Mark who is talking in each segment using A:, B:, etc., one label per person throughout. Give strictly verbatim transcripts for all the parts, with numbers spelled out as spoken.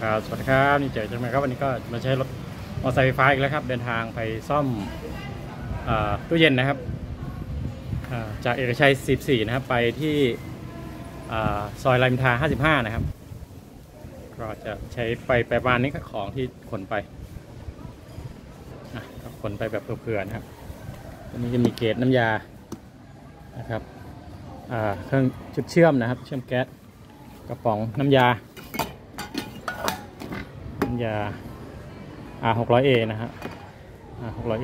A: ครับสวัสดีครับนี่เจอจังไหมครับวันนี้ก็มาใช้รถมอเตอร์ไซค์ไฟฟ้าอีกแล้วครับเดินทางไปซ่อมตู้เย็นนะครับจากเอกชัยสิบสี่นะครับไปที่ซอยรามอินทราห้าสิบห้านะครับก็จะใช้ไปประมาณนี้ของที่ขนไปขนไปแบบเผื่อๆนะครับอันนี้จะมีเกจน้ำยานะครับเครื่องจุดเชื่อมนะครับเชื่อมแก๊สกระป๋องน้ำยาน้ำยา อาร์ หกร้อยเอ นะฮะ อาร์ หกร้อยเอ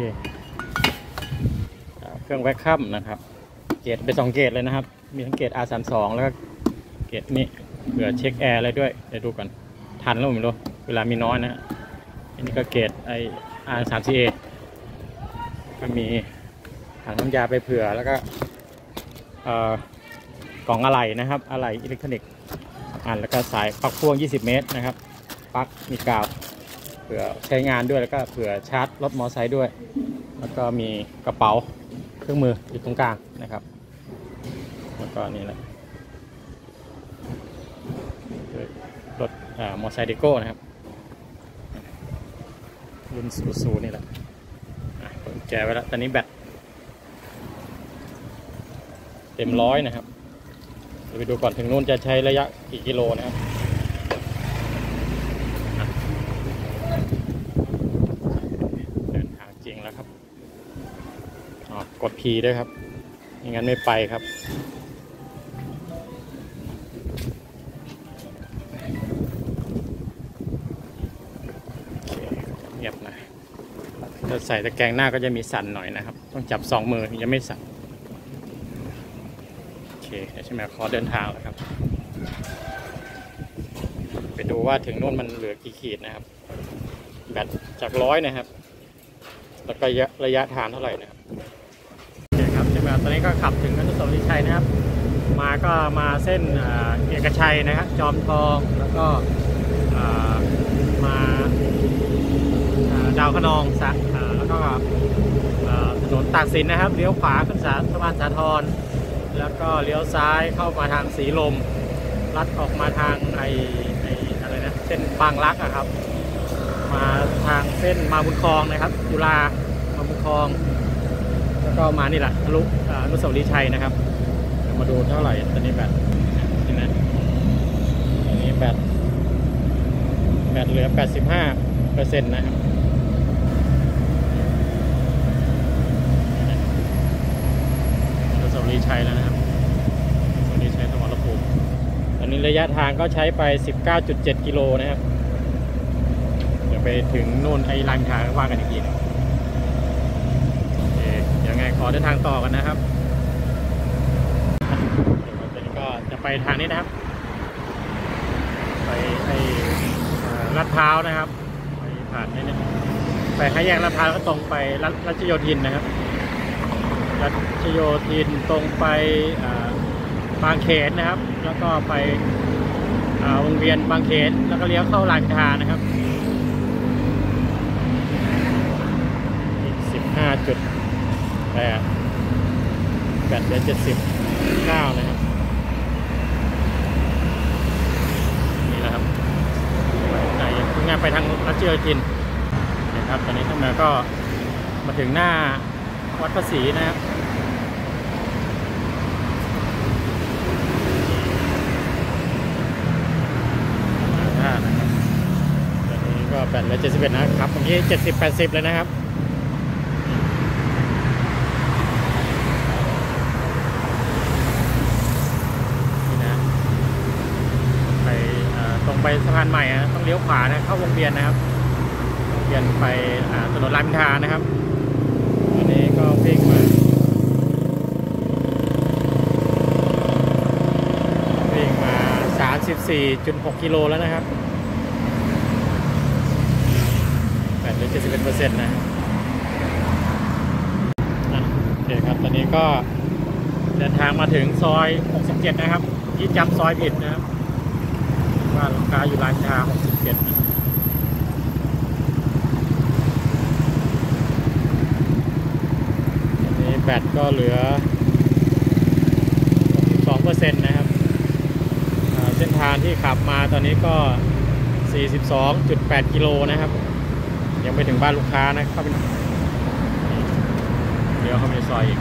A: เครื่องแวคคัมนะครับเกจเป็นสองเกจเลยนะครับมีทั้งเกจ อาร์ สามสิบสอง แล้วก็เกจนี้เผื่อเช็คแอร์อะไรด้วยเดี๋ยวดูก่อนทันแล้วไม่รู้เวลามีน้อยนะฮะอันนี้ก็เกจไอ อาร์ สามสิบ เอ ก็มีถังน้ำยาไปเผื่อแล้วก็กล่องอะไหล่นะครับอะไหล่อิเล็กทรอนิกส์อันแล้วก็สายปลั๊กพ่วงยี่สิบเมตรนะครับปลั๊กมีกาวเผื่อใช้งานด้วยแล้วก็เผื่อชาร์จรถมอเตอร์ไซค์ด้วยแล้วก็มีกระเป๋าเครื่องมืออยู่ตรงกลางนะครับแล้วก็นี่แหละรถมอเตอร์ไซค์เดโก้นะครับรุ่นซูซูนี่แหละเปิดแจไว้แล้วตอนนี้แบตเต็มร้อยนะครับเดี๋ยวไปดูก่อนถึงนู่นจะใช้ระยะกี่กิโลนะครับเดินทางจริงแล้วครับกด P ด้วยครับไม่งั้นไม่ไปครับเงียบนะถ้าใส่ตะแกรงหน้าก็จะมีสั่นหน่อยนะครับต้องจับสองมือยังไม่สั่นโอเคใช่ไหมขอเดินทางแล้วครับไปดูว่าถึงนู่นมันเหลือกี่ขีดนะครับแบตจากร้อยนะครับแล้วก็ระยะทางเท่าไหร่นะครับโอเคครับใช่ไหมตอนนี้ก็ขับถึงอนุสาวรีย์ชัยนะครับมาก็มาเส้นเอกชัยนะครับจอมทองแล้วก็มาดาวขนองสะแล้วก็ถนนตากสินนะครับเลี้ยวขวาขึ้นสะพานสาทรแล้วก็เลี้ยวซ้ายเข้ามาทางสีลมลัดออกมาทางไอไออะไรนะเส้นบางรักอะครับมาทางเส้นมาบุญคลองนะครับจุฬามาบุญคลองแล้วก็มานี่แหละทะลุอนุสาวรีย์ชัยนะครับมาดูเท่าไหร่ตอนนี้แบตนี่นะตอนนี้แบตแบตเหลือ แปดสิบห้าเปอร์เซ็นต์ นะครับอนุสาวรีย์ชัยแล้วนะครับอนุสาวรีย์ชัยสมรภูมิตอนนี้ระยะทางก็ใช้ไป สิบเก้าจุดเจ็ด กิโลนะครับเดี๋ยวไปถึงนู่นไอ้รามอินทราว่ากันอีกทีนึงโอเคยังไงขอเดินทางต่อกันนะครับตอนนี้ก็จะไปทางนี้นะครับไปไอ้ลาดพร้าวนะครับไปผ่านนี่เนี่ยไปห้าแยกลาดพร้าวก็ตรงไปรัชโยธินนะครับรัชโยธินตรงไปบางเขนนะครับแล้วก็ไปวงเวียนบางเขนแล้วก็เลี้ยวเข้ารามอินทรานะครับอีกสิบห้าจุดแปดแบตเหลือเจ็ดสิบเก้านะครับนี่แหละครับไหนคุณงานไปทางรัชโยธินนะครับตอนนี้ทั้งหมดก็มาถึงหน้าวัดพระศรีนะครับตอนนี้ก็แบตเหลือเจ็ดสิบเอ็ดนะครับเมื่อกี้เจ็ดสิบ แปดสิบเลยนะครับนี่นะไปตรงไปสะพานใหม่นะต้องเลี้ยวขวานะเข้าวงเวียนนะครับวงเวียนไปถนนรามอินทรานะครับอันนี้ก็วิ่งมาวิ่งมา สามสิบสี่จุดหก กิโลแล้วนะครับแบตเหลือ เจ็ดสิบเอ็ดเปอร์เซ็นต์ นะโอเคครับตอนนี้ก็เดินทางมาถึงซอยหกสิบเจ็ดนะครับที่จำซอยผิดนะครับว่าลูกค้าอยู่รามอินทราหกสิบเจ็ดนะตอนนี้แบตก็เหลือ สองเปอร์เซ็นต์ นะครับเส้นทางที่ขับมาตอนนี้ก็ สสี่สิบสองจุดแปด กิโลนะครับยังไม่ถึงบ้านลูกค้านะเข้าไปเดี๋ยวเข้าไปในซอยอีก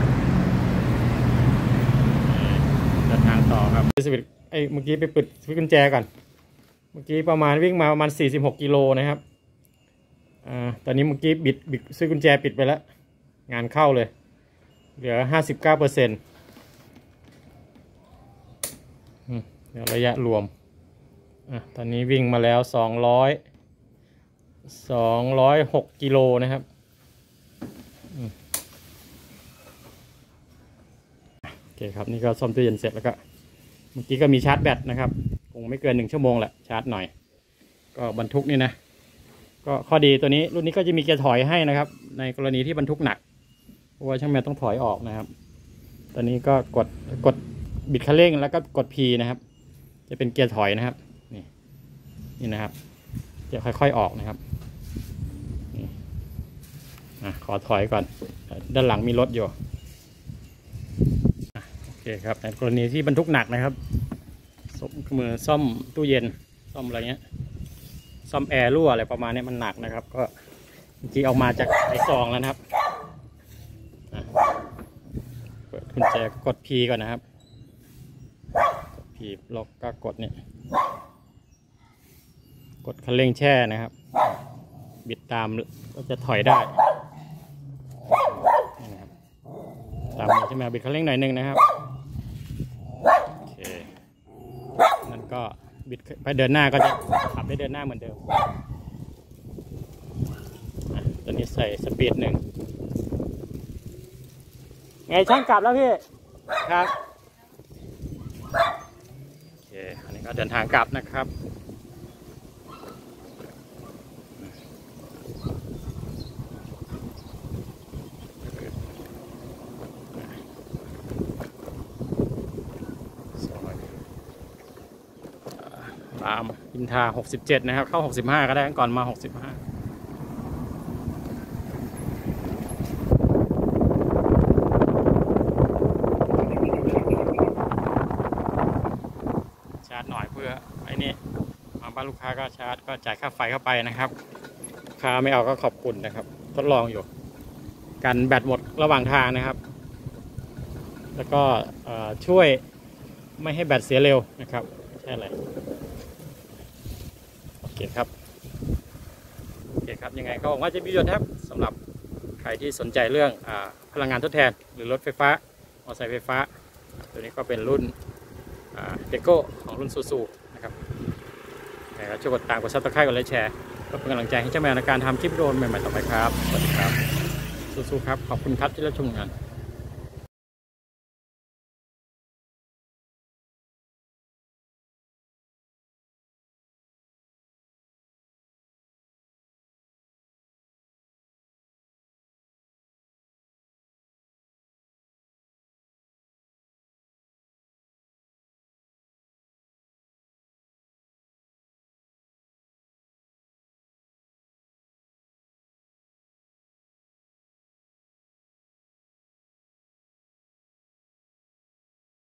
A: เดินทางต่อครับสวิตไอ้เมื่อกี้ไปปิดสวิตช์กุญแจก่อนเมื่อกี้ประมาณวิ่งมาประมาณสี่สิบหกกิโลนะครับอ่าตอนนี้เมื่อกี้บิดบิดสวิตช์กุญแจปิดไปแล้วงานเข้าเลยเหลือห้าสิบเก้าเปอร์เซ็นต์เดี๋ยวระยะรวมอ่ะตอนนี้วิ่งมาแล้วสองร้อยสองร้อยหกกิโลนะครับโอเคครับนี่ก็ซ่อมตู้เย็นเสร็จแล้วก็เมื่อกี้ก็มีชาร์จแบตนะครับคงไม่เกินหนึ่งชั่วโมงแหละชาร์จหน่อยก็บรรทุกนี่นะก็ข้อดีตัวนี้รุ่นนี้ก็จะมีเกียร์ถอยให้นะครับในกรณีที่บรรทุกหนักเพราะว่าช่างแมนต้องถอยออกนะครับตอนนี้ก็กดกดบิดคันเร่งแล้วก็กด P นะครับจะเป็นเกียร์ถอยนะครับนี่นี่นะครับจะค่อยๆออกนะครับนี่อ่ะขอถอยก่อนด้านหลังมีรถอยู่โอเคครับในกรณีที่บรรทุกหนักนะครับมือซ่อมตู้เย็นซ่อมอะไรเงี้ยซ่อมแอร์รั่วอะไรประมาณนี้มันหนักนะครับก็เมื่อกี้ออกมาจากไอซองแล้วนะครับเปิดกุญแจกด P ก่อนนะครับกด P ล็อกก็กดเนี่ยกดคันเร่งแช่นะครับบิดตามก็จะถอยได้นี่นะครับตามใช่ไหมบิดคันเร่งหน่อยนึงนะครับโอเคนั่นก็บิดไปเดินหน้าก็จะขับได้เดินหน้าเหมือนเดิมตอนนี้ใส่สปีดหนึ่งไงช่างกลับแล้วพี่ครับโอเคอันนี้ก็เดินทางกลับนะครับตามอินทาหกสิบเจ็ดนะครับเข้าหกสิบห้าก็ได้ก่อนมาหกสิบห้าชาร์จหน่อยเพื่อไอ้นี่มาบ้านลูกค้าก็ชาร์จก็จ่ายค่าไฟเข้าไปนะครับลูกค้าไม่เอาก็ขอบคุณนะครับทดลองอยู่กันแบตหมดระหว่างทางนะครับแล้วก็ช่วยไม่ให้แบตเสียเร็วนะครับใช่เลยโอเคครับโอเคครับยังไงก็หวังว่าจะมีประโยชน์ครับสำหรับใครที่สนใจเรื่องอ่าพลังงานทดแทนหรือรถไฟฟ้ามอเตอร์ไซค์ไฟฟ้าตัวนี้ก็เป็นรุ่นเดโก้ของรุ่นซูซูนะครับแล้วช่วยกดตามกดซับสไครต์กดไลค์แชร์ก็เป็นกำลังใจให้เจ้าแมวในการทำคลิปวิดีโอใหม่ๆต่อไปครับสวัสดีครับซูซูครับขอบคุณครับที่รับชมงาน